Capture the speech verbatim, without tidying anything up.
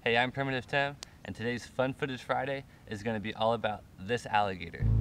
Hey, I'm Primitive Tim, and today's Fun Footage Friday is going to be all about this alligator.